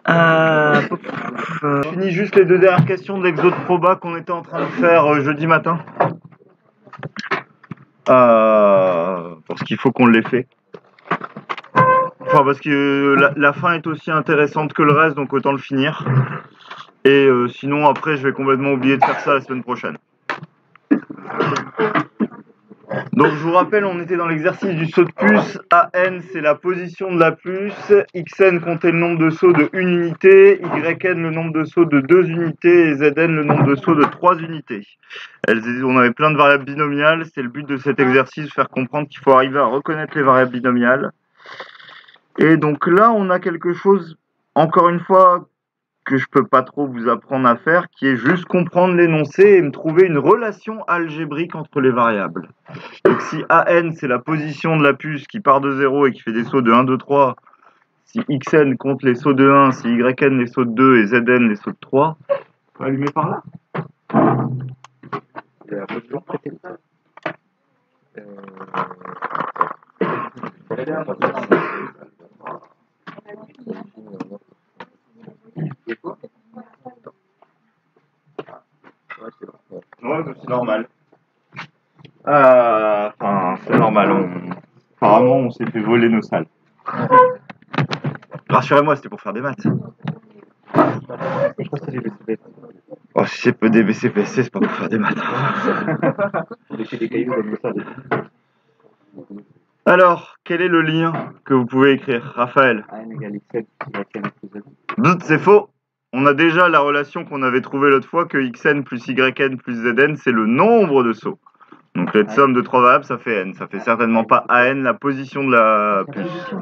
Je finis juste les deux dernières questions de l'exo de proba qu'on était en train de faire jeudi matin. Parce qu'il faut qu'on l'ait fait. Enfin, parce que la fin est aussi intéressante que le reste, donc autant le finir. Et sinon, après, je vais complètement oublier de faire ça la semaine prochaine. Donc, je vous rappelle, on était dans l'exercice du saut de puce. AN, c'est la position de la puce. XN comptait le nombre de sauts de 1 unité. YN, le nombre de sauts de 2 unités. Et ZN, le nombre de sauts de 3 unités. On avait plein de variables binomiales. C'est le but de cet exercice, faire comprendre qu'il faut arriver à reconnaître les variables binomiales. Et donc là, on a quelque chose, encore une fois, que je peux pas trop vous apprendre à faire, qui est juste comprendre l'énoncé et me trouver une relation algébrique entre les variables. Donc si AN, c'est la position de la puce qui part de 0 et qui fait des sauts de 1, 2, 3, si XN compte les sauts de 1, si YN les sauts de 2 et ZN les sauts de 3, on peut allumer par là. Ouais, c'est normal. Enfin, c'est normal. Apparemment, on s'est fait voler nos salles. Rassurez-moi, c'était pour faire des maths. Oh, si c'est des BCPSC, c'est pas pour faire des maths. Alors, quel est le lien que vous pouvez écrire, Raphaël? C'est faux. On a déjà la relation qu'on avait trouvée l'autre fois que xn plus yn plus zn, c'est le nombre de sauts. Donc la somme de 3 variables, ça fait n. Ça fait certainement pas an, la position de la puce.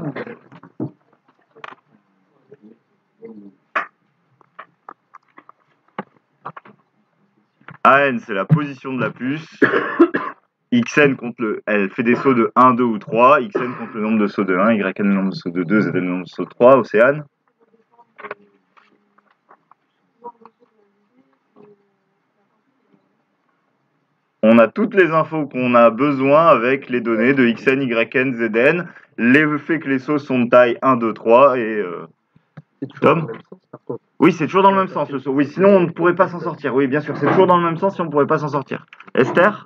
AN, c'est la position de la puce. XN elle fait des sauts de 1, 2 ou 3. XN compte le nombre de sauts de 1, YN le nombre de sauts de 2, ZN le nombre de sauts de 3. Océane? On a toutes les infos qu'on a besoin avec les données de XN, YN, ZN, l'effet que les sauts sont de taille 1, 2, 3 et... Tom? Oui, c'est toujours dans le même sens le saut. Oui, sinon on ne pourrait pas s'en sortir. Oui, bien sûr, c'est toujours dans le même sens si on ne pourrait pas s'en sortir. Esther?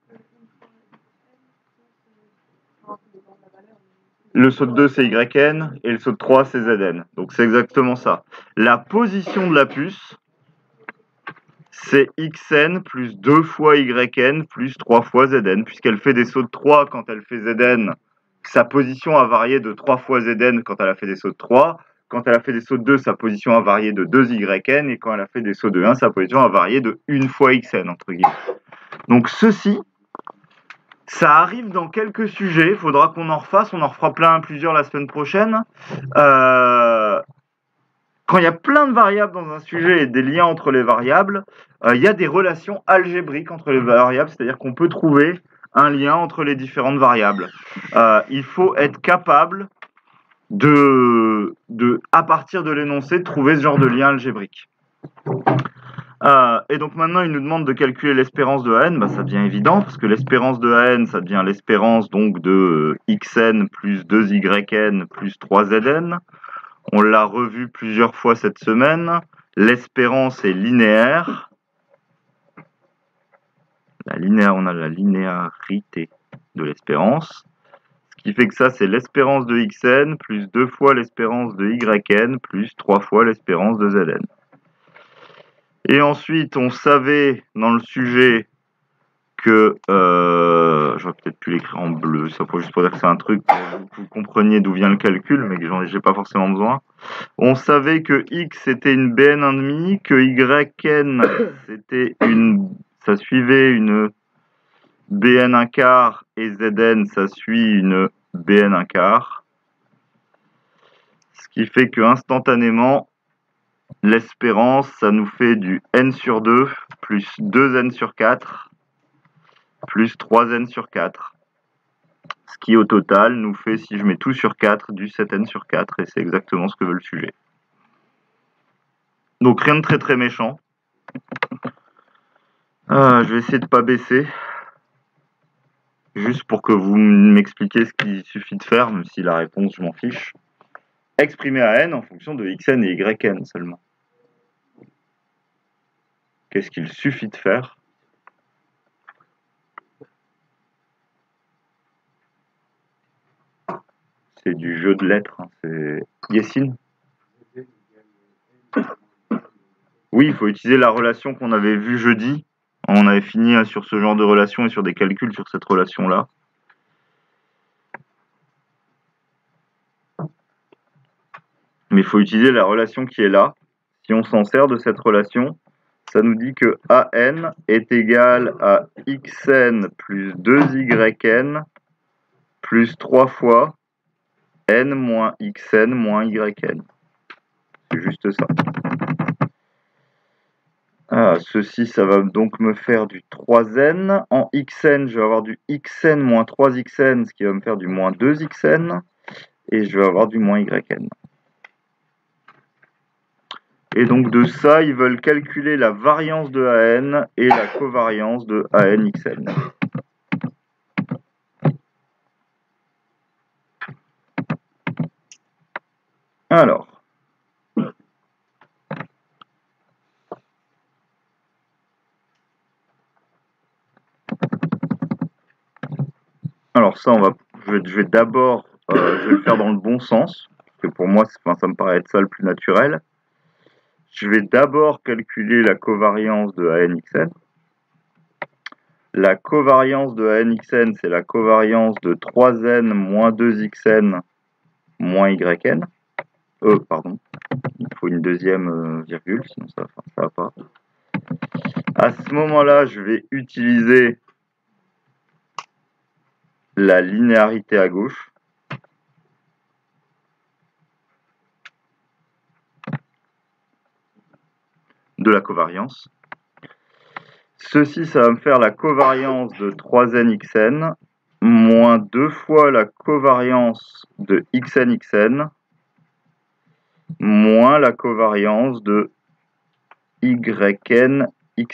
Le saut de 2, c'est YN, et le saut de 3, c'est ZN. Donc c'est exactement ça. La position de la puce, c'est XN plus 2 fois YN plus 3 fois ZN, puisqu'elle fait des sauts de 3 quand elle fait ZN. Sa position a varié de 3 fois ZN quand elle a fait des sauts de 3. Quand elle a fait des sauts de 2, sa position a varié de 2 YN, et quand elle a fait des sauts de 1, sa position a varié de 1 fois XN, entre guillemets. Donc ceci, ça arrive dans quelques sujets, il faudra qu'on en refasse, on en refera plusieurs la semaine prochaine. Quand il y a plein de variables dans un sujet et des liens entre les variables, il y a des relations algébriques entre les variables, c'est-à-dire qu'on peut trouver un lien entre les différentes variables. Il faut être capable à partir de l'énoncé, de trouver ce genre de lien algébrique. Et donc maintenant, il nous demande de calculer l'espérance de AN. Bah, ça devient évident, parce que l'espérance de AN, ça devient l'espérance donc de XN plus 2YN plus 3ZN. On l'a revu plusieurs fois cette semaine. L'espérance est linéaire. On a la linéarité de l'espérance. Ce qui fait que ça, c'est l'espérance de XN plus 2 fois l'espérance de YN plus 3 fois l'espérance de ZN. Et ensuite, on savait dans le sujet que... j'aurais peut-être pu l'écrire en bleu, ça faut juste pour dire que c'est un truc pour que vous compreniez d'où vient le calcul, mais que j'ai pas forcément besoin. On savait que X c'était une BN1,5, que YN c'était ça suivait une BN1 quart et ZN ça suit une BN1 quart. Ce qui fait que instantanément, l'espérance, ça nous fait du n sur 2 plus 2n sur 4 plus 3n sur 4. Ce qui au total nous fait, si je mets tout sur 4, du 7n sur 4, et c'est exactement ce que veut le sujet. Donc rien de très très méchant. Je vais essayer de ne pas baisser. Juste pour que vous m'expliquiez ce qu'il suffit de faire, même si la réponse, je m'en fiche. exprimé à n en fonction de xn et yn seulement. Qu'est-ce qu'il suffit de faire? C'est du jeu de lettres, hein. C'est Yessine? Oui, il faut utiliser la relation qu'on avait vue jeudi. On avait fini sur ce genre de relation et sur des calculs sur cette relation-là. Mais il faut utiliser la relation qui est là. Si on s'en sert de cette relation, ça nous dit que AN est égal à XN plus 2YN plus 3 fois N moins XN moins YN. C'est juste ça. Ah, ceci, ça va donc me faire du 3n. En xn, je vais avoir du xn moins 3xn, ce qui va me faire du moins 2xn. Et je vais avoir du moins yn. Et donc de ça, ils veulent calculer la variance de AN et la covariance de ANXN. Alors ça, je vais d'abord, je vais le faire dans le bon sens, parce que pour moi, ça me paraît être ça le plus naturel. Je vais d'abord calculer la covariance de ANXN. La covariance de ANXN, c'est la covariance de 3n moins 2xn moins yn. Pardon, il faut une deuxième virgule, sinon ça va pas. À ce moment-là, je vais utiliser la linéarité à gauche. De la covariance. Ceci, ça va me faire la covariance de 3nxn moins 2 fois la covariance de xnxn moins la covariance de ynxn.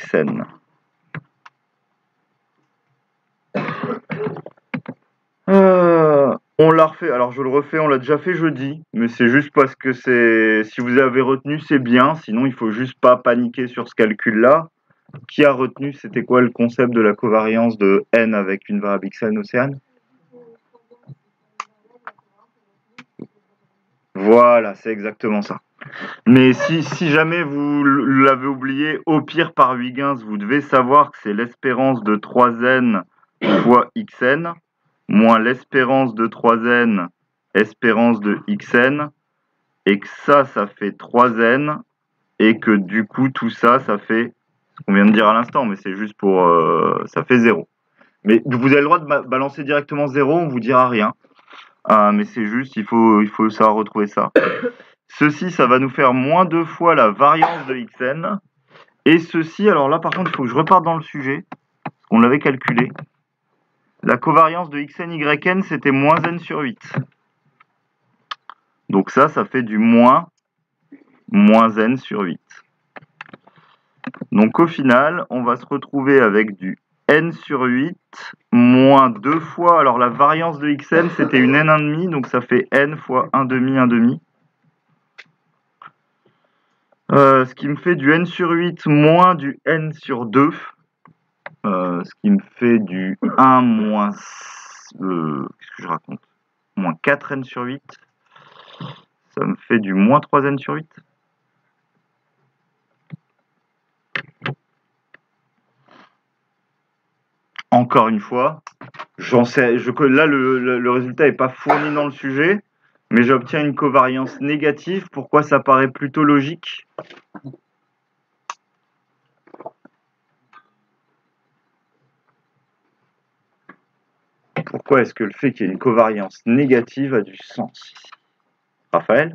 On l'a refait, alors je le refais, on l'a déjà fait jeudi, mais c'est juste parce que si vous avez retenu, c'est bien, sinon il faut juste pas paniquer sur ce calcul-là. Qui a retenu, c'était quoi le concept de la covariance de n avec une variable xn, Océane? Voilà, c'est exactement ça. Mais si jamais vous l'avez oublié, au pire par Huygens, vous devez savoir que c'est l'espérance de 3n fois xn, moins l'espérance de 3n, espérance de xn, et que ça fait 3n, et que du coup, tout ça, ça fait ce qu'on vient de dire à l'instant, mais c'est juste pour... ça fait 0. Mais vous avez le droit de balancer directement 0, on vous dira rien. Mais c'est juste, il faut savoir retrouver ça. Ceci, ça va nous faire moins 2 fois la variance de xn. Et ceci, alors là par contre, il faut que je reparte dans le sujet. On l'avait calculé. La covariance de xn, yn, c'était moins n sur 8. Donc ça fait du moins n sur 8. Donc au final, on va se retrouver avec du n sur 8 moins 2 fois, alors la variance de xn c'était une n1,5, donc ça fait n fois 1,5, ce qui me fait du n sur 8 moins du n sur 2, ce qui me fait du 1 moins... qu'est-ce que je raconte? Moins 4n sur 8, ça me fait du moins 3n sur 8. Encore une fois, là le résultat n'est pas fourni dans le sujet, mais j'obtiens une covariance négative. Pourquoi ça paraît plutôt logique? Pourquoi est-ce que le fait qu'il y ait une covariance négative a du sens ici? Raphaël?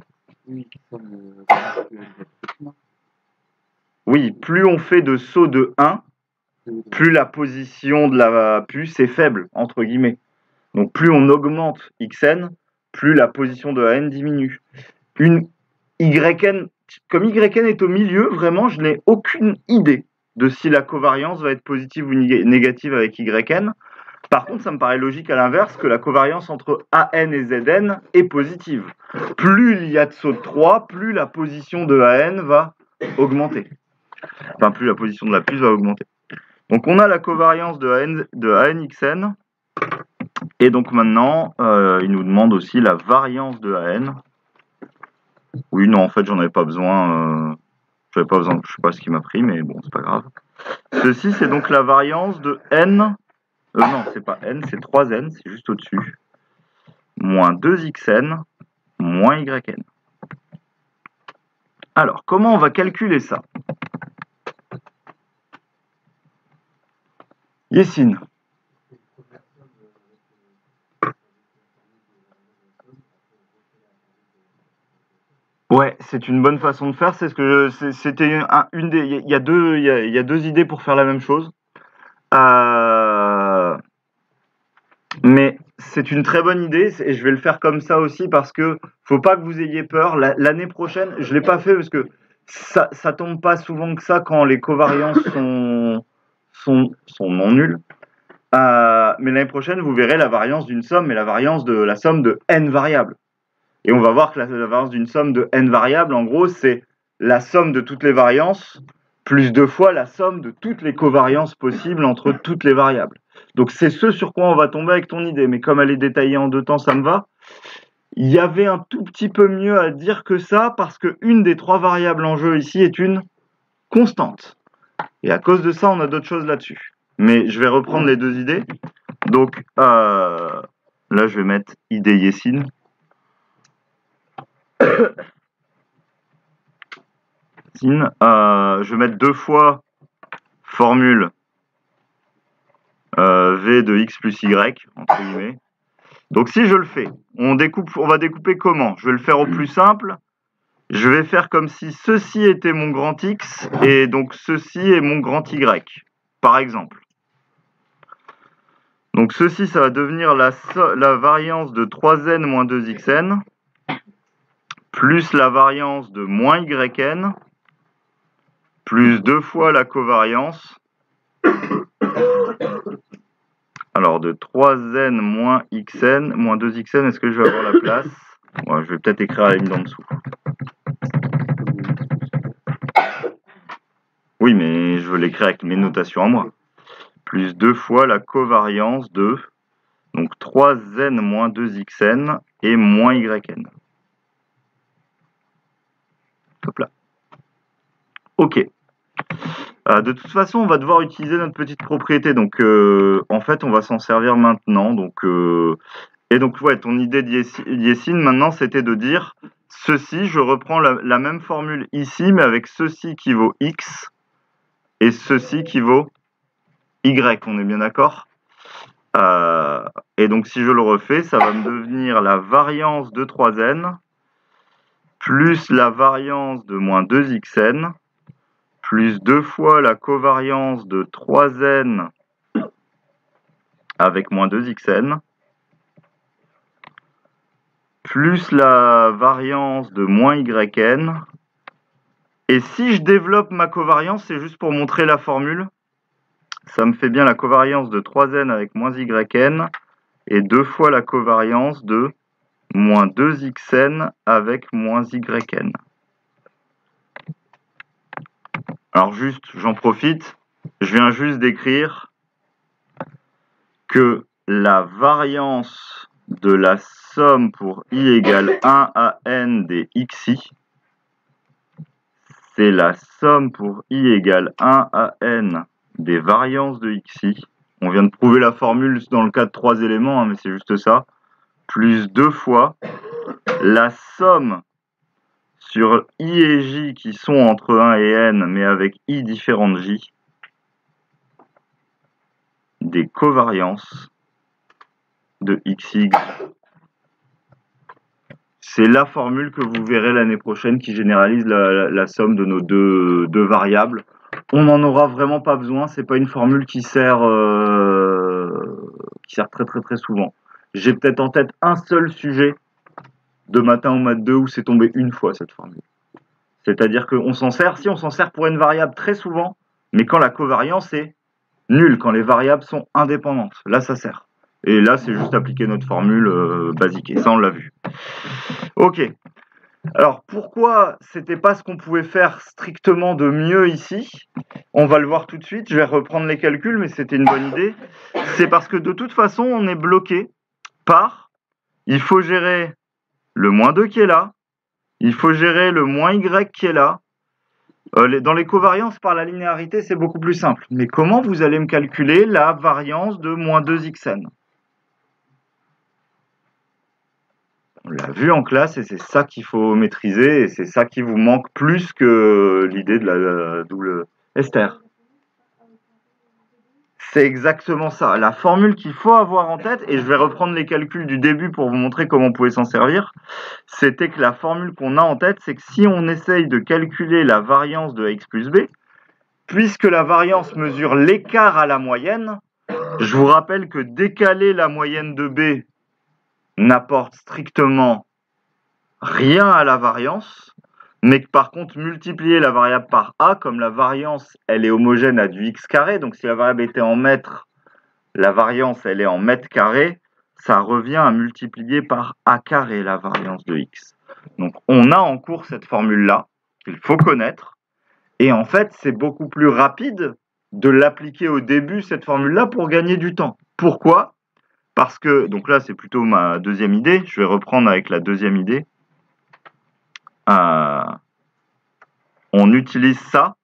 Oui, plus on fait de sauts de 1, plus la position de la puce est faible, entre guillemets. Donc plus on augmente xn, plus la position de AN diminue. Une yn, comme yn est au milieu, vraiment, je n'ai aucune idée de si la covariance va être positive ou négative avec yn. Par contre, ça me paraît logique à l'inverse que la covariance entre AN et ZN est positive. Plus il y a de sauts de 3, plus la position de AN va augmenter. Enfin, plus la position de la puce va augmenter. Donc on a la covariance de ANXN. Et donc maintenant, il nous demande aussi la variance de AN. Oui, non, en fait, j'en avais pas besoin. Je sais pas ce qui m'a pris, mais bon, c'est pas grave. Ceci, c'est donc la variance de N. Non, c'est pas N, c'est 3N, c'est juste au-dessus. Moins 2XN, moins YN. Alors, comment on va calculer ça? Yessine. Ouais, c'est une bonne façon de faire. C'est ce que c'était une des. Il y a deux idées pour faire la même chose. Mais c'est une très bonne idée et je vais le faire comme ça aussi parce que faut pas que vous ayez peur. L'année prochaine, je l'ai pas fait parce que ça tombe pas souvent que ça quand les covariances sont non nulles. Mais l'année prochaine, vous verrez la variance d'une somme et la somme de n variables. Et on va voir que la variance d'une somme de n variables, en gros, c'est la somme de toutes les variances plus 2 fois la somme de toutes les covariances possibles entre toutes les variables. Donc c'est ce sur quoi on va tomber avec ton idée, mais comme elle est détaillée en 2 temps, ça me va. Il y avait un tout petit peu mieux à dire que ça, parce qu'une des 3 variables en jeu ici est une constante. Et à cause de ça, on a d'autres choses là-dessus. Mais je vais reprendre les 2 idées. Donc là, je vais mettre idée Yessine. Je vais mettre 2 fois formule V de x plus y, entre guillemets. Donc si je le fais, on va découper comment? Je vais le faire au plus simple. Je vais faire comme si ceci était mon grand X et donc ceci est mon grand Y, par exemple. Donc ceci, ça va devenir la variance de 3n moins 2xn plus la variance de moins yn plus 2 fois la covariance. Alors de 3n moins xn moins 2xn, est-ce que je vais avoir la place? Ouais, je vais peut-être écrire la ligne d'en dessous. Oui, mais je veux l'écrire avec mes notations à moi. Plus 2 fois la covariance de donc 3n moins 2xn et moins yn. Hop là. Ok. De toute façon, on va devoir utiliser notre petite propriété. Donc, en fait, on va s'en servir maintenant. Donc, et donc, ouais, ton idée d'Yessine, maintenant, c'était de dire ceci, je reprends la même formule ici, mais avec ceci qui vaut x et ceci qui vaut y. On est bien d'accord? Et donc, si je le refais, ça va me devenir la variance de 3n plus la variance de moins 2xn plus 2 fois la covariance de 3n avec moins 2xn plus la variance de moins yn. Et si je développe ma covariance, c'est juste pour montrer la formule, ça me fait bien la covariance de 3n avec moins yn et 2 fois la covariance de moins 2xn avec moins yn. Alors juste, j'en profite, je viens juste d'écrire que la variance de la somme pour i égale 1 à n des xi, c'est la somme pour i égale 1 à n des variances de xi. On vient de prouver la formule dans le cas de 3 éléments, hein, mais c'est juste ça. Plus 2 fois la somme sur i et j qui sont entre 1 et n, mais avec i différentes j, des covariances de xy. C'est la formule que vous verrez l'année prochaine qui généralise la somme de nos deux variables. On n'en aura vraiment pas besoin, c'est pas une formule qui sert très souvent. J'ai peut-être en tête un seul sujet de matin ou maths 2 où c'est tombé une fois cette formule. C'est-à-dire qu'on s'en sert, si on s'en sert pour une variable très souvent, mais quand la covariance est Nul quand les variables sont indépendantes. Là, ça sert. Et là, c'est juste appliquer notre formule basique. Et ça, on l'a vu. Ok. Alors, pourquoi c'était pas ce qu'on pouvait faire strictement de mieux ici? On va le voir tout de suite. Je vais reprendre les calculs, mais c'était une bonne idée. C'est parce que de toute façon, on est bloqué par... Il faut gérer le moins 2 qui est là. Il faut gérer le moins y qui est là. Dans les covariances par la linéarité, c'est beaucoup plus simple. Mais comment vous allez me calculer la variance de moins 2xn? On l'a vu en classe et c'est ça qu'il faut maîtriser et c'est ça qui vous manque plus que l'idée de la double Esther. C'est exactement ça. La formule qu'il faut avoir en tête, et je vais reprendre les calculs du début pour vous montrer comment on pouvait s'en servir, c'était que la formule qu'on a en tête, c'est que si on essaye de calculer la variance de x plus b, puisque la variance mesure l'écart à la moyenne, je vous rappelle que décaler la moyenne de b n'apporte strictement rien à la variance, mais que par contre multiplier la variable par a, comme la variance elle est homogène à du x carré, donc si la variable était en mètres, la variance elle est en mètres carrés, ça revient à multiplier par a carré la variance de x. Donc on a en cours cette formule-là, qu'il faut connaître, et en fait c'est beaucoup plus rapide de l'appliquer au début, cette formule-là, pour gagner du temps. Pourquoi? Parce que, donc là c'est plutôt ma deuxième idée, je vais reprendre avec la deuxième idée. On utilise ça,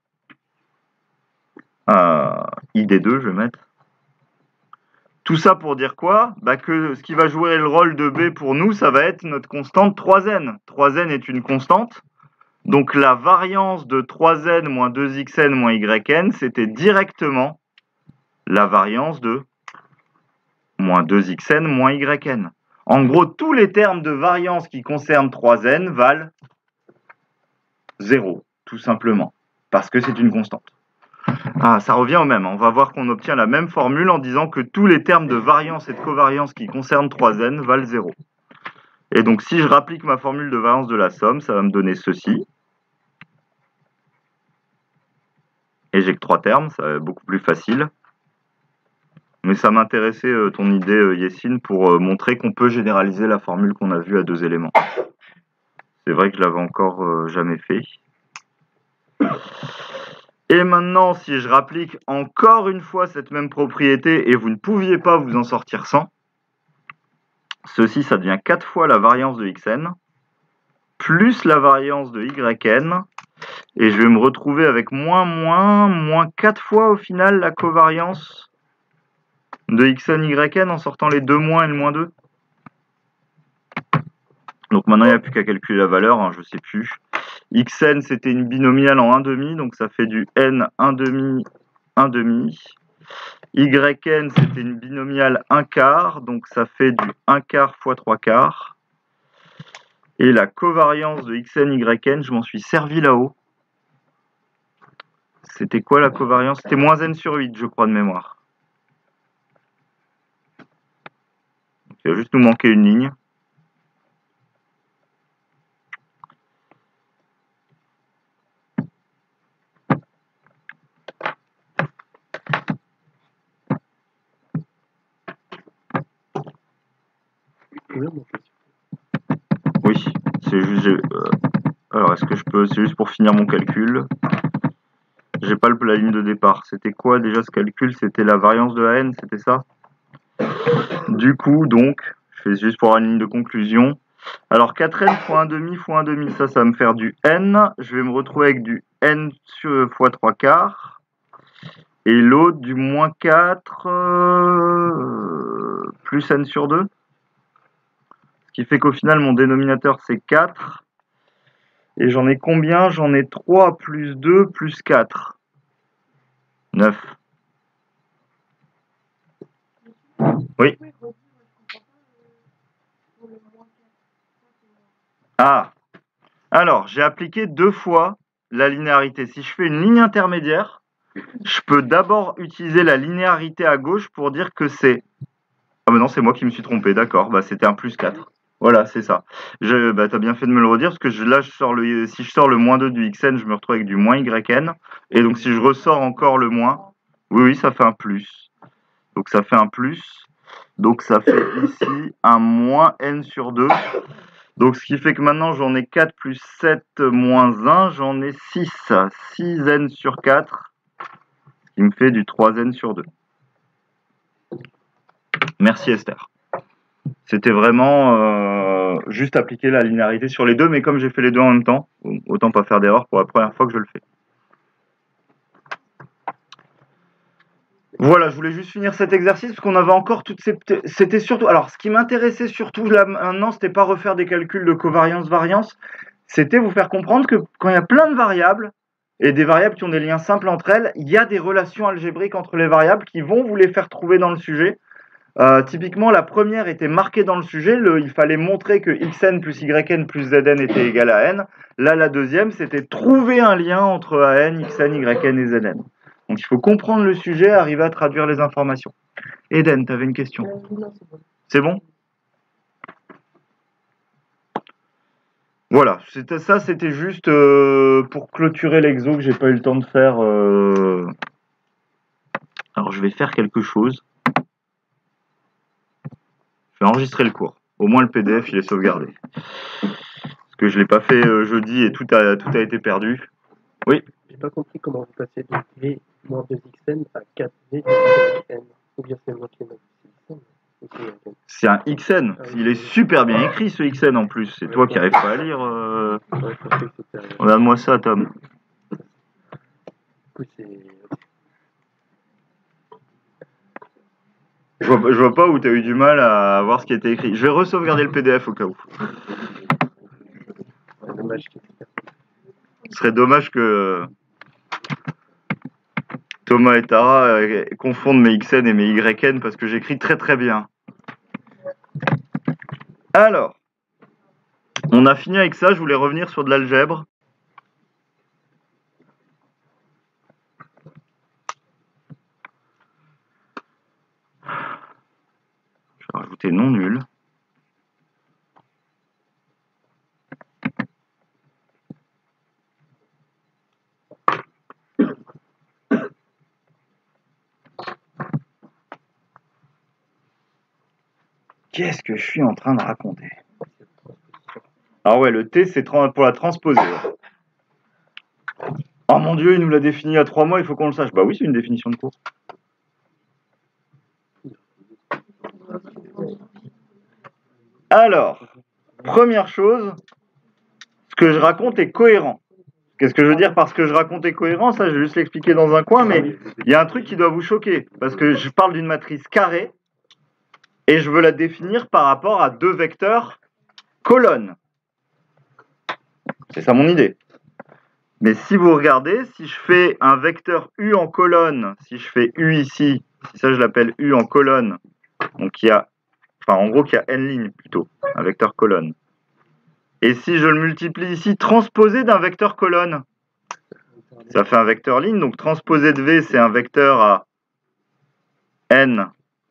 ID2 je vais mettre. Tout ça pour dire quoi? Que ce qui va jouer le rôle de B pour nous, ça va être notre constante 3n. 3n est une constante, donc la variance de 3n moins 2xn moins yn, c'était directement la variance de moins 2xn moins yn. En gros, tous les termes de variance qui concernent 3n valent 0, tout simplement, parce que c'est une constante. Ça revient au même. On va voir qu'on obtient la même formule en disant que tous les termes de variance et de covariance qui concernent 3n valent 0. Et donc, si je rapplique ma formule de variance de la somme, ça va me donner ceci. Et j'ai que 3 termes, ça va être beaucoup plus facile. Mais ça m'intéressait ton idée, Yessine, pour montrer qu'on peut généraliser la formule qu'on a vue à 2 éléments. C'est vrai que je l'avais encore jamais fait. Et maintenant, si je rapplique encore une fois cette même propriété et vous ne pouviez pas vous en sortir sans, ceci, ça devient 4 fois la variance de xn, plus la variance de yn, et je vais me retrouver avec moins 4 fois au final la covariance de xn, yn en sortant les deux moins et le moins 2. Donc maintenant, il n'y a plus qu'à calculer la valeur, je ne sais plus. Xn, c'était une binomiale en 1/2, donc ça fait du n 1/2, 1/2. Yn, c'était une binomiale 1/4, donc ça fait du 1/4 fois 3/4. Et la covariance de xn, yn, je m'en suis servi là-haut. C'était quoi la covariance? C'était moins n sur 8, je crois, de mémoire. Donc, il va juste nous manquer une ligne. Oui, c'est juste... alors, est-ce que je peux... C'est juste pour finir mon calcul. J'ai pas la ligne de départ. C'était quoi déjà ce calcul? C'était la variance de la n, c'était ça? Du coup, donc, je fais juste pour avoir une ligne de conclusion. Alors, 4n fois 1/2 fois 1/2, ça va me faire du n. Je vais me retrouver avec du n fois 3/4. Et l'autre, du moins 4 plus n sur 2. Ce qui fait qu'au final, mon dénominateur, c'est 4. Et j'en ai combien? J'en ai 3 plus 2 plus 4. 9. Oui. Alors, j'ai appliqué 2 fois la linéarité. Si je fais une ligne intermédiaire, je peux d'abord utiliser la linéarité à gauche pour dire que c'est... Ah mais non, c'est moi qui me suis trompé, d'accord. C'était un plus 4. Voilà, c'est ça. T'as bien fait de me le redire, parce que là, si je sors le moins 2 du xn, je me retrouve avec du moins yn. Et donc, si je ressors encore le moins, Oui, oui, ça fait un plus. Donc ça fait un plus. Donc ça fait ici un moins n sur 2. Donc ce qui fait que maintenant j'en ai 4 plus 7 moins 1, j'en ai 6. 6n sur 4, ce qui me fait du 3n sur 2. Merci Esther. C'était vraiment juste appliquer la linéarité sur les deux, mais comme j'ai fait les deux en même temps, autant pas faire d'erreur pour la première fois que je le fais. Voilà, je voulais juste finir cet exercice parce qu'on avait encore toutes ces... C'était surtout... Alors, ce qui m'intéressait surtout là maintenant, c'était pas refaire des calculs de covariance-variance, c'était vous faire comprendre que quand il y a plein de variables, et des variables qui ont des liens simples entre elles, il y a des relations algébriques entre les variables qui vont vous les faire trouver dans le sujet. Typiquement, la première était marquée dans le sujet, il fallait montrer que xn plus yn plus zn était égal à n. Là, la deuxième, c'était trouver un lien entre an, xn, yn et zn. Donc il faut comprendre le sujet, arriver à traduire les informations. Eden, tu avais une question? Non, c'est bon? Voilà, c'était juste pour clôturer l'exo que j'ai pas eu le temps de faire. Alors je vais faire quelque chose. Je vais enregistrer le cours. Au moins le PDF il est sauvegardé. Parce que je l'ai pas fait jeudi et tout a été perdu. Oui. J'ai pas compris comment vous passez de V moins 2xn à 4V plus n. Ou bien c'est moi qui ai mal xn. C'est un xn. Il est super bien écrit ce xn en plus. C'est toi qui n'arrives pas à lire. Regarde-moi ça, Tom. Du coup, c'est... Je vois pas où tu as eu du mal à voir ce qui était écrit. Je vais re-sauvegarder le PDF au cas où. Ce serait dommage que Thomas et Tara confondent mes xn et mes yn parce que j'écris très très bien. Alors, on a fini avec ça. Je voulais revenir sur de l'algèbre. Je vais rajouter non nul. Qu'est-ce que je suis en train de raconter? Alors ouais, le T, c'est pour la transposer. Oh mon Dieu, il nous l'a défini il y a 3 mois, il faut qu'on le sache. Bah oui, c'est une définition de cours. Alors, première chose, ce que je raconte est cohérent. Qu'est-ce que je veux dire par ce que je raconte est cohérent? Ça, je vais juste l'expliquer dans un coin, mais il y a un truc qui doit vous choquer. Parce que je parle d'une matrice carrée, et je veux la définir par rapport à 2 vecteurs colonnes. C'est ça mon idée. Mais si vous regardez, si je fais un vecteur U en colonne, si je fais U ici, si ça je l'appelle U en colonne, donc il y a, enfin en gros qu'il y a n lignes plutôt, un vecteur colonne. Et si je le multiplie ici, transposé d'un vecteur colonne, ça fait un vecteur ligne, donc transposé de V c'est un vecteur à n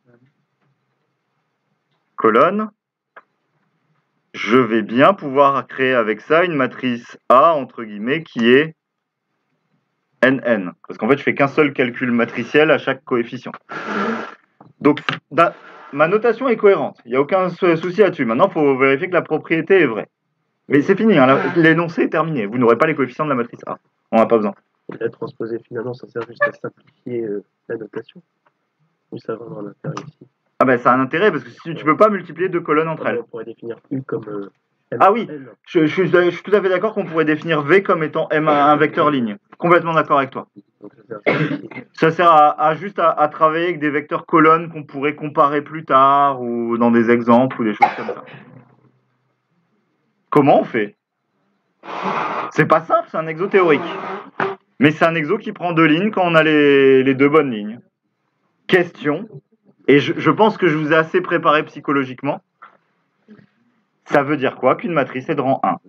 colonnes. Je vais bien pouvoir créer avec ça une matrice A, entre guillemets, qui est NN. Parce qu'en fait, je fais qu'un seul calcul matriciel à chaque coefficient. Donc, ma notation est cohérente. Il n'y a aucun souci là-dessus. Maintenant, il faut vérifier que la propriété est vraie. Mais c'est fini, hein, l'énoncé est terminé. Vous n'aurez pas les coefficients de la matrice A. On n'a pas besoin. Et la transposer, finalement, ça sert juste à simplifier la notation. Ou ça a vraiment un intérêt ici? Ah ben, ça a un intérêt, parce que si tu peux pas multiplier 2 colonnes entre elles. On pourrait définir U comme... Ah oui, je suis tout à fait d'accord qu'on pourrait définir V comme étant un vecteur ligne. Complètement d'accord avec toi. Ça sert à juste à travailler avec des vecteurs colonnes qu'on pourrait comparer plus tard ou dans des exemples ou des choses comme ça. Comment on fait? C'est pas simple, c'est un exo théorique. Mais c'est un exo qui prend 2 lignes quand on a les 2 bonnes lignes. Question, et je pense que je vous ai assez préparé psychologiquement. Ça veut dire quoi qu'une matrice est de rang 1?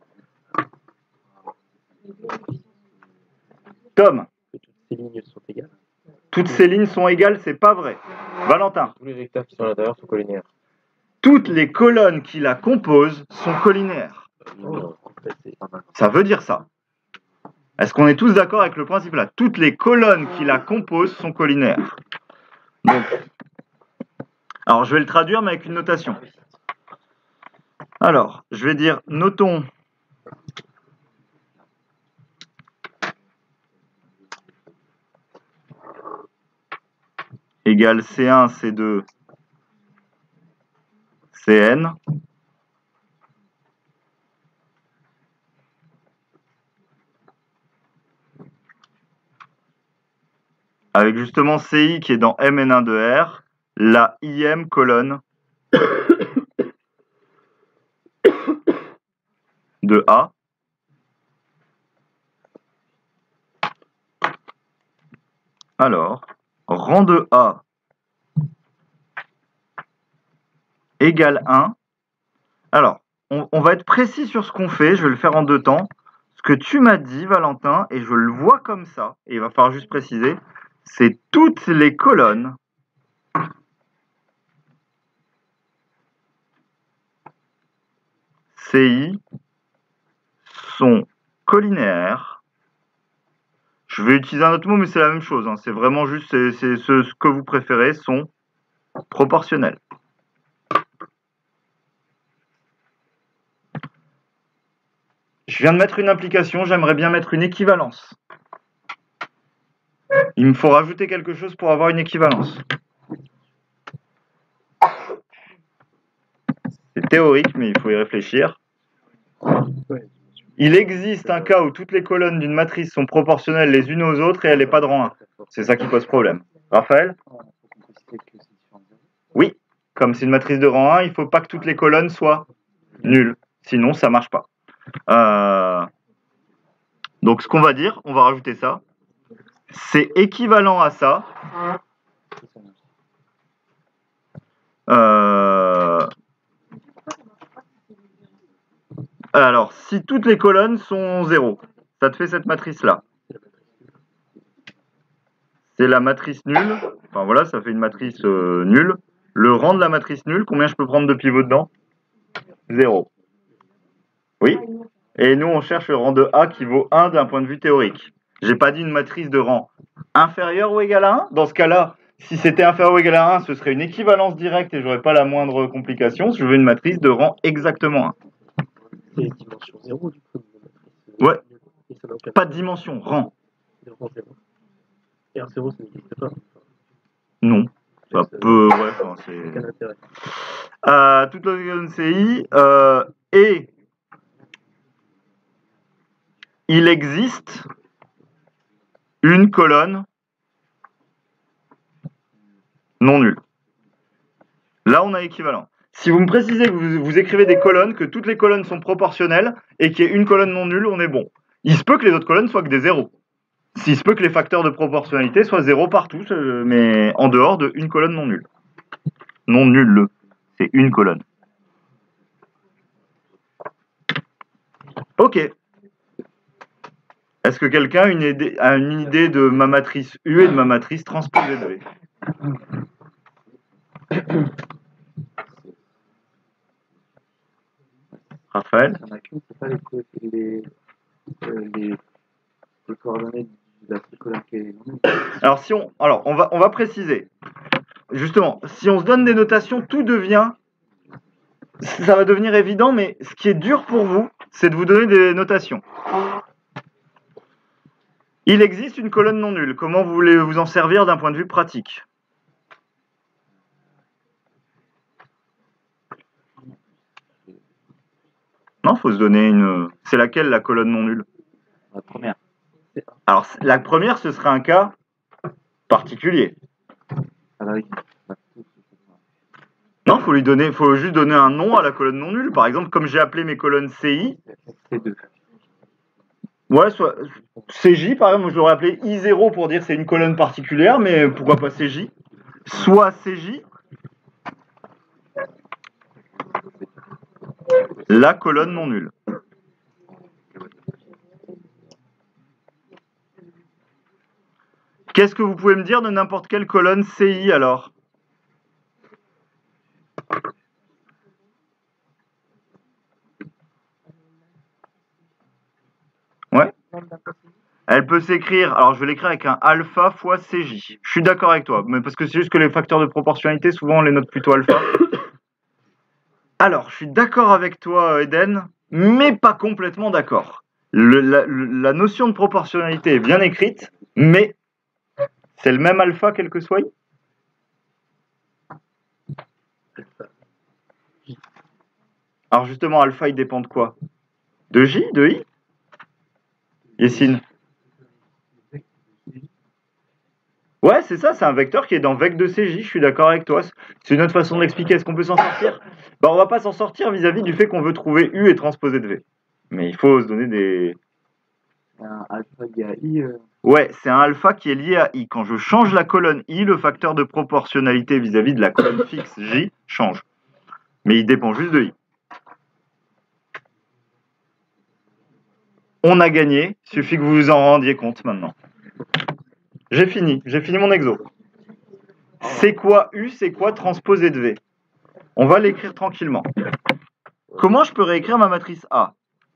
Tom? Toutes ces lignes sont égales. Toutes ces lignes sont égales, c'est pas vrai. Valentin? Tous les vecteurs qui sont à l'intérieur sont collinaires. Toutes les colonnes qui la composent sont collinaires. Oh, Ça veut dire ça. Est-ce qu'on est tous d'accord avec le principe là? Toutes les colonnes qui la composent sont collinaires. Donc, alors je vais le traduire mais avec une notation. Alors, je vais dire, notons égale C1, C2, Cn. Avec justement CI qui est dans Mn1 de R, la IM colonne de A. Alors, rang de A égale 1. Alors, on va être précis sur ce qu'on fait, je vais le faire en deux temps. Ce que tu m'as dit, Valentin, et je le vois comme ça, et il va falloir juste préciser, c'est toutes les colonnes CI sont collinéaires. Je vais utiliser un autre mot, mais c'est la même chose. Hein. C'est vraiment juste, ce que vous préférez sont proportionnels. Je viens de mettre une implication, j'aimerais bien mettre une équivalence. Il me faut rajouter quelque chose pour avoir une équivalence. C'est théorique, mais il faut y réfléchir. Il existe un cas où toutes les colonnes d'une matrice sont proportionnelles les unes aux autres et elle n'est pas de rang 1. C'est ça qui pose problème. Raphaël? Oui, comme c'est une matrice de rang 1, il ne faut pas que toutes les colonnes soient nulles. Sinon, ça ne marche pas. Donc, ce qu'on va dire, on va rajouter ça. C'est équivalent à ça. Alors, si toutes les colonnes sont 0, ça te fait cette matrice-là. C'est la matrice nulle. Enfin voilà, ça fait une matrice nulle. Le rang de la matrice nulle, combien je peux prendre de pivots dedans? 0. Oui. Et nous, on cherche le rang de A qui vaut 1 d'un point de vue théorique. J'ai pas dit une matrice de rang inférieur ou égal à 1. Dans ce cas-là, si c'était inférieur ou égal à 1, ce serait une équivalence directe et j'aurais pas la moindre complication. Je veux une matrice de rang exactement 1. C'est dimension 0 du coup. Ouais. Pas de dimension, rang. De rang 0. Et R0, ça n'existe pas. Non. Ça peut, ouais, enfin, c'est. Quel intérêt? Toute la CI et il existe une colonne non nulle. Là, on a équivalent. Si vous me précisez que vous écrivez des colonnes, que toutes les colonnes sont proportionnelles et qu'il y ait une colonne non nulle, on est bon. Il se peut que les autres colonnes soient que des zéros. Il se peut que les facteurs de proportionnalité soient 0 partout, mais en dehors de une colonne non nulle. Non nulle, c'est une colonne. Ok. Est-ce que quelqu'un a une idée de ma matrice U et de ma matrice transposée de V? Raphaël? Il n'y en a qu'une, c'est pas les coordonnées de la colonne qui est. Alors, on va préciser. Justement, si on se donne des notations, ça va devenir évident, mais ce qui est dur pour vous, c'est de vous donner des notations. Il existe une colonne non nulle. Comment vous voulez vous en servir d'un point de vue pratique? Non, faut se donner une. C'est laquelle la colonne non nulle? La première. Alors, la première, ce serait un cas particulier. Ah bah oui. Non, faut juste donner un nom à la colonne non nulle. Par exemple, comme j'ai appelé mes colonnes CI. C2. Ouais, soit CJ, par exemple, je l'aurais appelé I0 pour dire c'est une colonne particulière, mais pourquoi pas CJ? Soit CJ, la colonne non nulle. Qu'est-ce que vous pouvez me dire de n'importe quelle colonne CI alors? Ouais. Elle peut s'écrire, alors je vais l'écrire avec un alpha fois CJ. Je suis d'accord avec toi, mais parce que c'est juste que les facteurs de proportionnalité, souvent on les note plutôt alpha. Alors, je suis d'accord avec toi, Eden, mais pas complètement d'accord. La notion de proportionnalité est bien écrite, mais c'est le même alpha quel que soit I. Alors justement, alpha, il dépend de quoi? De J, de I? Yessine? Ouais, c'est ça, c'est un vecteur qui est dans vec de CJ, je suis d'accord avec toi. C'est une autre façon de l'expliquer. Est-ce qu'on peut s'en sortir? Bah, on va pas s'en sortir vis-à-vis du fait qu'on veut trouver U et transposer de V. Mais il faut se donner des... Un alpha lié à I. Ouais, c'est un alpha qui est lié à I. Quand je change la colonne I, le facteur de proportionnalité vis-à-vis de la colonne fixe J change. Mais il dépend juste de I. On a gagné, suffit que vous vous en rendiez compte maintenant. J'ai fini mon exo. C'est quoi U, c'est quoi transposé de V? On va l'écrire tranquillement. Comment je peux réécrire ma matrice A?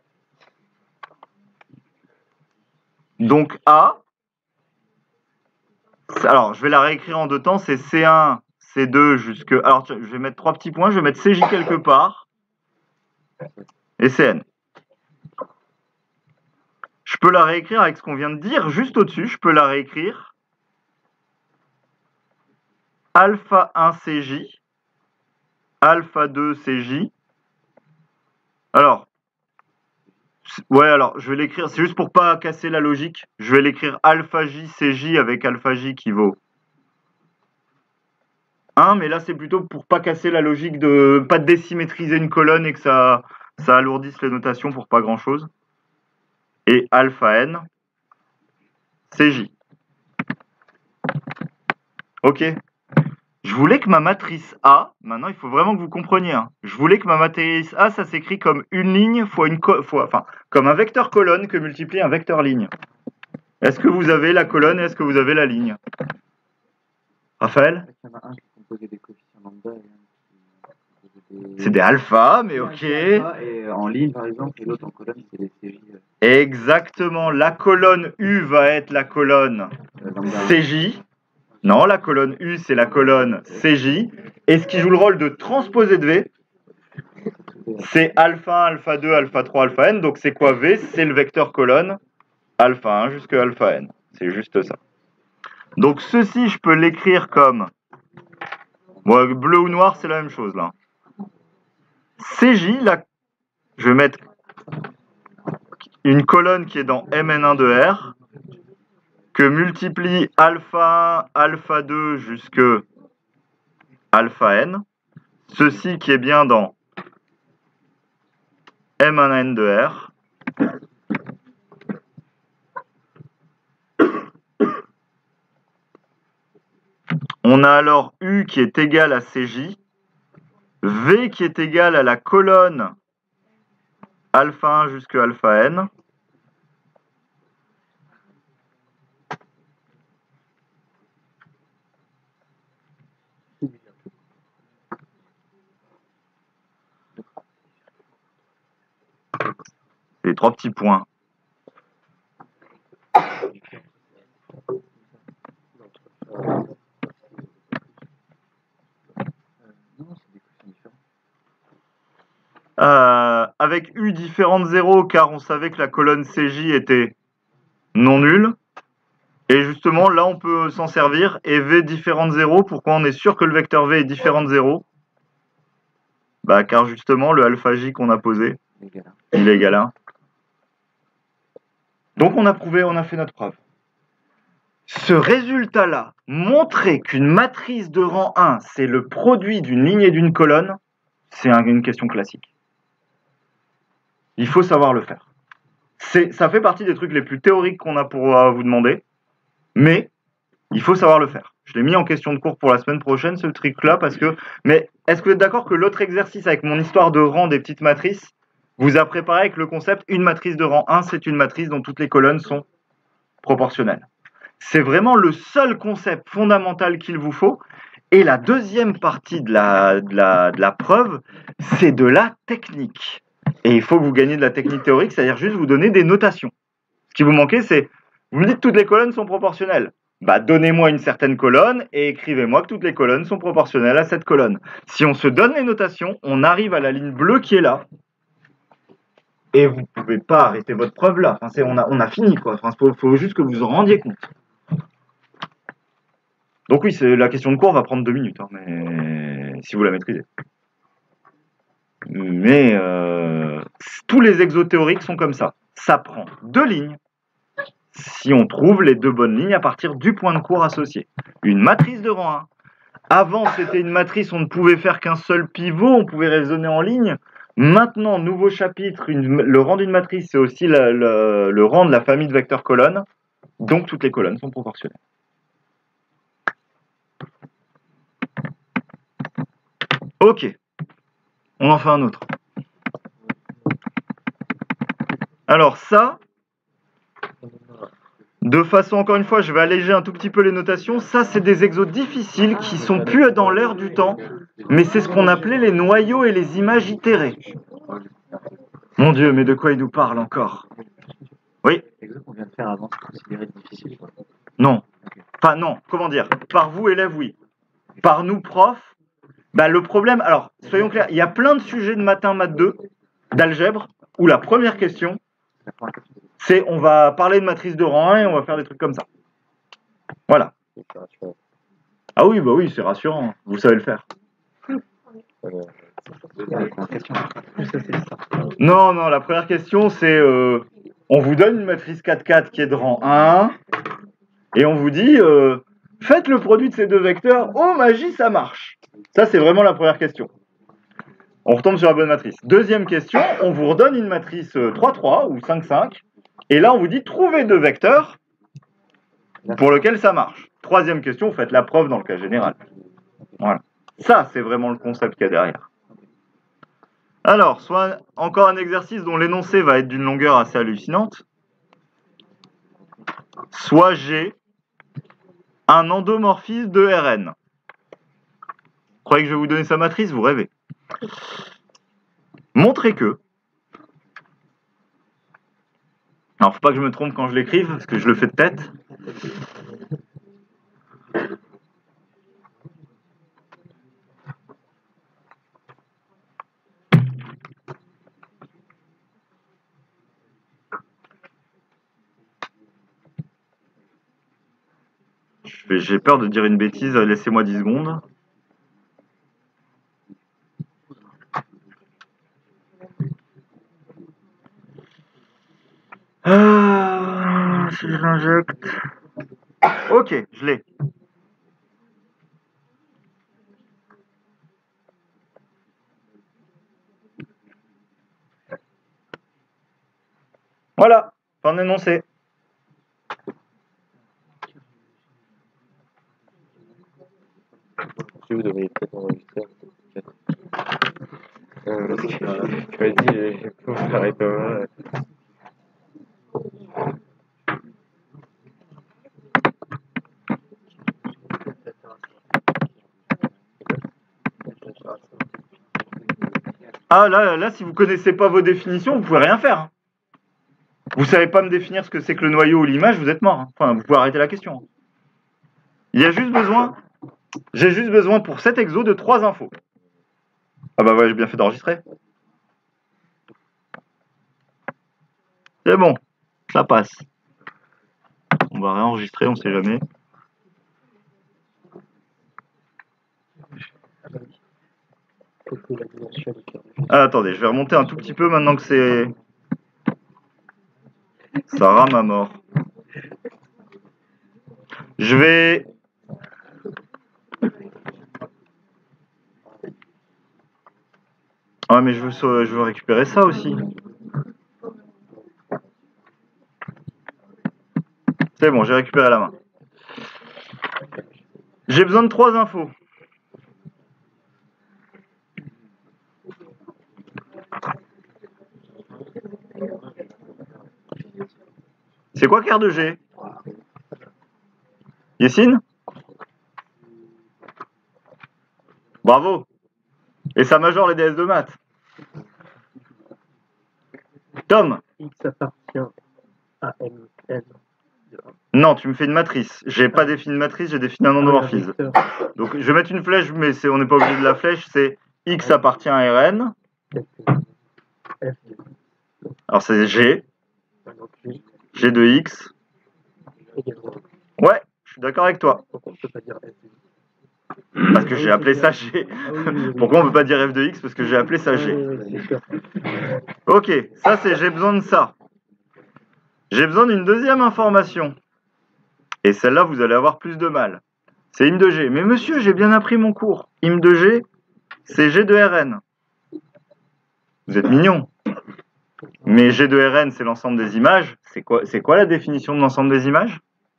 Donc A, alors je vais la réécrire en deux temps, c'est C1, C2 jusque... Alors je vais mettre 3 petits points, je vais mettre CJ quelque part, et CN. Je peux la réécrire avec ce qu'on vient de dire, juste au-dessus, je peux la réécrire alpha 1 CJ, alpha 2 CJ. Alors, ouais, alors je vais l'écrire, c'est juste pour pas casser la logique, je vais l'écrire alpha J CJ avec alpha J qui vaut 1, mais là c'est plutôt pour pas casser la logique de pas désymétriser une colonne et que ça alourdisse les notations pour pas grand chose. Et alpha n CJ. Ok. Je voulais que ma matrice A, maintenant il faut vraiment que vous compreniez, hein, je voulais que ma matrice A, ça s'écrit comme une ligne fois enfin, comme un vecteur colonne que multiplie un vecteur ligne. Est-ce que vous avez la colonne et est-ce que vous avez la ligne? Raphaël? Il y en a un qui est composé des coefficients lambda et un qui est composé des... C'est des alphas, mais ok. Et en ligne, par exemple, et l'autre en colonne, c'est des CJ. Exactement. La colonne U va être la colonne CJ. Non, la colonne U, c'est la colonne CJ. Et ce qui joue le rôle de transposer de V, c'est alpha 1, alpha 2, alpha 3, alpha n. Donc c'est quoi V? C'est le vecteur colonne alpha 1 jusqu'à alpha n. C'est juste ça. Donc ceci, je peux l'écrire comme... Bon, bleu ou noir, c'est la même chose là. CJ, là, je vais mettre une colonne qui est dans Mn1 de R, que multiplie alpha 1, alpha 2 jusque alpha n. Ceci qui est bien dans M1n de R. On a alors U qui est égal à CJ, V qui est égal à la colonne alpha 1 jusqu'à alpha n. C'est les 3 petits points. Avec U différent de 0, car on savait que la colonne CJ était non nulle. Et justement, là, on peut s'en servir. Et V différent de 0, pourquoi on est sûr que le vecteur V est différent de 0? Bah, car justement, le alpha J qu'on a posé, il est égal à 1. Donc, on a prouvé, on a fait notre preuve. Ce résultat-là, montrer qu'une matrice de rang 1, c'est le produit d'une ligne et d'une colonne, c'est une question classique. Il faut savoir le faire. Ça fait partie des trucs les plus théoriques qu'on a pour vous demander, mais il faut savoir le faire. Je l'ai mis en question de cours pour la semaine prochaine, ce truc-là, parce que... Mais est-ce que vous êtes d'accord que l'autre exercice avec mon histoire de rang des petites matrices vous a préparé avec le concept une matrice de rang 1, c'est une matrice dont toutes les colonnes sont proportionnelles. C'est vraiment le seul concept fondamental qu'il vous faut. Et la deuxième partie de la preuve, c'est de la technique. Et il faut que vous gagnez de la technique théorique, c'est-à-dire juste vous donner des notations. Ce qui vous manquait, c'est Vous me dites toutes les colonnes sont proportionnelles. Bah, donnez-moi une certaine colonne et écrivez-moi que toutes les colonnes sont proportionnelles à cette colonne. Si on se donne les notations, on arrive à la ligne bleue qui est là. Et vous ne pouvez pas arrêter votre preuve là. Enfin, on a fini, quoi. Enfin, faut juste que vous en rendiez compte. Donc oui, la question de cours va prendre 2 minutes, hein, mais si vous la maîtrisez. Mais tous les exos théoriques sont comme ça. Ça prend 2 lignes si on trouve les 2 bonnes lignes à partir du point de cours associé. Une matrice de rang 1. Avant, c'était une matrice, on ne pouvait faire qu'un seul pivot, on pouvait raisonner en ligne. Maintenant, nouveau chapitre, le rang d'une matrice, c'est aussi le rang de la famille de vecteurs colonnes. Donc, toutes les colonnes sont proportionnelles. Ok. On en fait un autre. Alors ça, de façon, encore une fois, je vais alléger un tout petit peu les notations. Ça, c'est des exos difficiles qui sont plus dans l'air du temps, mais c'est ce qu'on appelait les noyaux et les images itérées. Mon Dieu, mais de quoi il nous parle encore? Oui? L'exemple qu'on vient de faire avant, c'est considéré difficile, quoi. Non. Enfin non, comment dire? Par vous, élèves, oui. Par nous, profs, bah, le problème... Alors, soyons clairs, il y a plein de sujets de maths 1, maths 2, d'algèbre, où la première question, c'est on va parler de matrice de rang 1 et on va faire des trucs comme ça. Voilà. Ah oui, bah oui, c'est rassurant. Vous savez le faire. Non, non, la première question, c'est on vous donne une matrice 4-4 qui est de rang 1 et on vous dit faites le produit de ces deux vecteurs. Oh, magie, ça marche. Ça, c'est vraiment la première question. On retombe sur la bonne matrice. Deuxième question, on vous redonne une matrice 3-3 ou 5-5 et là, on vous dit trouvez deux vecteurs pour lesquels ça marche. Troisième question, vous faites la preuve dans le cas général. Voilà. Ça, c'est vraiment le concept qu'il y a derrière. Alors, soit encore un exercice dont l'énoncé va être d'une longueur assez hallucinante, soit j'ai un endomorphisme de Rn. Vous croyez que je vais vous donner sa matrice? Vous rêvez. Montrez que... Alors, faut pas que je me trompe quand je l'écrive, parce que je le fais de tête. J'ai peur de dire une bêtise, laissez-moi 10 secondes. Si je l'injecte... Ok, je l'ai. Voilà, fin d'énoncé. Vous devriez peut-être enregistrer. Tu m'as dit, faut faire Thomas. Ah, là, si vous connaissez pas vos définitions, vous pouvez rien faire. Hein. Vous savez pas me définir ce que c'est que le noyau ou l'image, vous êtes mort. Hein. Enfin, vous pouvez arrêter la question. Il y a juste besoin... J'ai juste besoin pour cet exo de 3 infos. Ah bah ouais, j'ai bien fait d'enregistrer. C'est bon, ça passe. On va réenregistrer, on sait jamais. Ah, attendez, je vais remonter un tout petit peu maintenant que c'est... Ça rame à mort. Je vais... Ah mais je veux récupérer ça aussi. C'est bon, j'ai récupéré la main. J'ai besoin de 3 infos. C'est quoi quart de G? Yessine? Bravo. Et ça majore les DS de maths. Tom? X appartient à MN de 1. Non, tu me fais une matrice. J'ai pas défini une matrice, j'ai défini un endomorphisme. vecteur. Donc je vais mettre une flèche, mais on n'est pas obligé de la flèche. C'est X appartient à Rn. F de Alors c'est G. donc lui G de X. également. Ouais, je suis d'accord avec toi. Pourquoi on ne peut pas dire F de X? Parce que j'ai appelé ça G. Ah oui. Pourquoi on ne peut pas dire F de X? Parce que j'ai appelé ça G. C'est sûr. Ok, ça c'est j'ai besoin de ça. J'ai besoin d'une deuxième information. Et celle-là, vous allez avoir plus de mal. C'est IM de G. Mais monsieur, j'ai bien appris mon cours. IM de G, c'est G de Rn. Vous êtes mignon. Mais G de Rn, c'est l'ensemble des images. C'est quoi la définition de l'ensemble des images?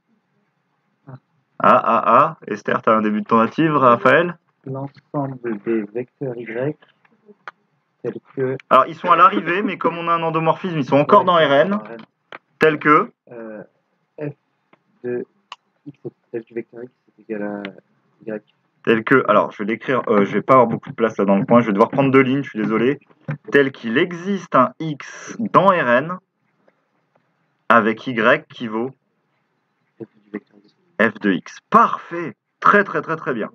Esther, tu as un début de tentative, Raphaël? L'ensemble des vecteurs Y tels que Alors, ils sont à l'arrivée, mais comme on a un endomorphisme, ils sont encore dans Rn, tels que... f de x, f du vecteur x est égal à y. Tel que, alors je vais l'écrire, je vais pas avoir beaucoup de place là dans le coin, je vais devoir prendre 2 lignes, je suis désolé. Tel qu'il existe un x dans Rn avec y qui vaut F du vecteur x. f de x. Parfait, très bien.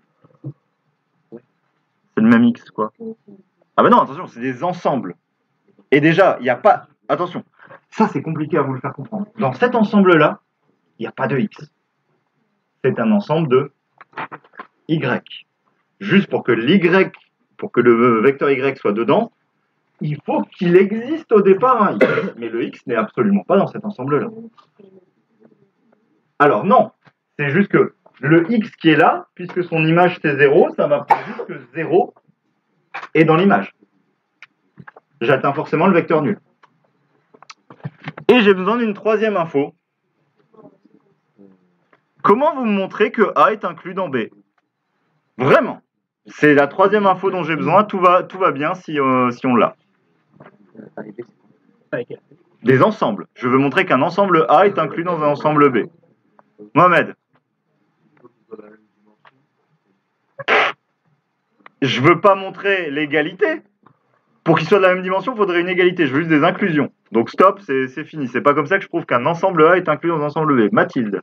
C'est le même x quoi. Ah bah non, attention, c'est des ensembles. Et déjà, il n'y a pas, attention, ça c'est compliqué à vous le faire comprendre. Dans cet ensemble là, il n'y a pas de x. C'est un ensemble de y. Juste pour que le vecteur y soit dedans, il faut qu'il existe au départ un x. Mais le x n'est absolument pas dans cet ensemble-là. Alors non, c'est juste que le x qui est là, puisque son image c'est 0, ça m'apprend juste que 0 est dans l'image. J'atteins forcément le vecteur nul. Et j'ai besoin d'une troisième info. Comment vous me montrez que A est inclus dans B? Vraiment. C'est la troisième info dont j'ai besoin. Tout va bien si on l'a. Des ensembles. Je veux montrer qu'un ensemble A est inclus dans un ensemble B. Mohamed. Je veux pas montrer l'égalité. Pour qu'il soit de la même dimension, il faudrait une égalité. Je veux juste des inclusions. Donc stop, c'est fini. C'est pas comme ça que je prouve qu'un ensemble A est inclus dans un ensemble B. Mathilde.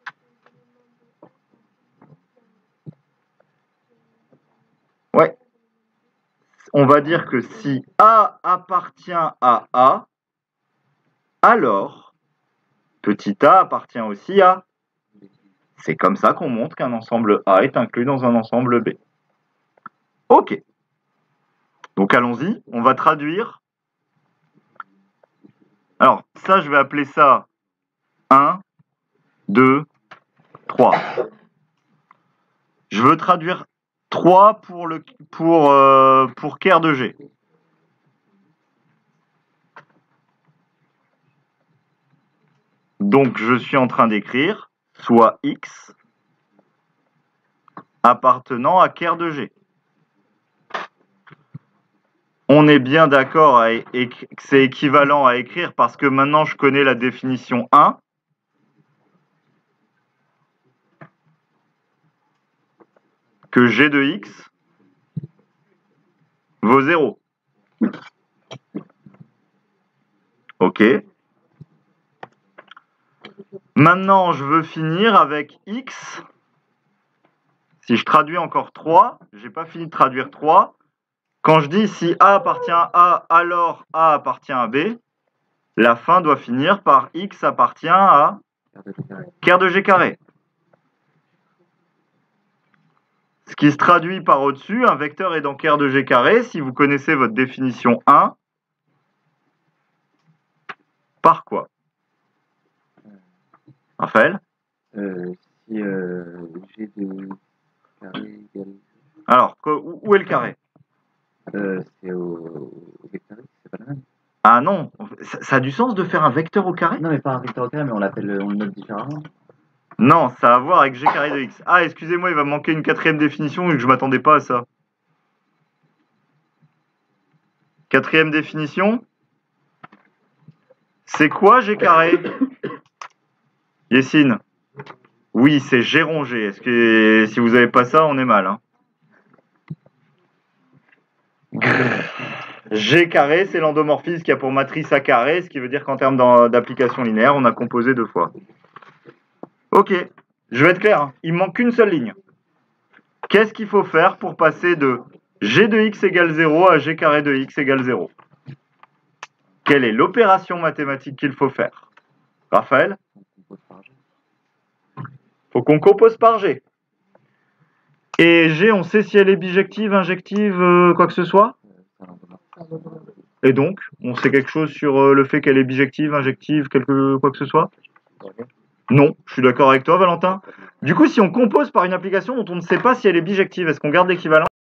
Ouais. On va dire que si A appartient à A, alors petit a appartient aussi à. C'est comme ça qu'on montre qu'un ensemble A est inclus dans un ensemble B. Ok. Donc allons-y, on va traduire. Alors ça, je vais appeler ça 1, 2, 3. Je veux traduire 3 pour Ker de G. Donc je suis en train d'écrire soit X appartenant à Ker de G. On est bien d'accord que c'est équivalent à écrire parce que maintenant je connais la définition 1. Que G de X vaut 0. Ok. Maintenant, je veux finir avec X. Si je traduis encore 3, j'ai pas fini de traduire 3. Quand je dis si A appartient à A, alors A appartient à B, la fin doit finir par X appartient à Ker de G carré. Ce qui se traduit par au-dessus, un vecteur est dans Ker de G carré, si vous connaissez votre définition 1, par quoi? Raphaël? Si G de carré égale... Alors, où est le carré? C'est au vecteur x, c'est pas la même. Ah non, ça a du sens de faire un vecteur au carré? Non, mais pas un vecteur au carré, mais on le note différemment. Non, ça a à voir avec G carré de X. Ah, excusez-moi, il va me manquer une quatrième définition et que je m'attendais pas à ça. Quatrième définition. C'est quoi G carré? Yessine? Oui, c'est G rongé. Est-ce que si vous n'avez pas ça, on est mal. Hein. G carré, c'est l'endomorphisme qui a pour matrice A carré, ce qui veut dire qu'en termes d'application linéaire, on a composé 2 fois. Ok, je vais être clair, hein. Il me manque qu'une seule ligne. Qu'est-ce qu'il faut faire pour passer de g de x égale 0 à g carré de x égale 0? Quelle est l'opération mathématique qu'il faut faire? Raphaël? Faut qu'on compose par g. Et g, on sait si elle est bijective, injective, quoi que ce soit? Et donc, on sait quelque chose sur le fait qu'elle est bijective, injective, quoi que ce soit? Non, je suis d'accord avec toi, Valentin. Du coup, si on compose par une application dont on ne sait pas si elle est bijective, est-ce qu'on garde l'équivalent?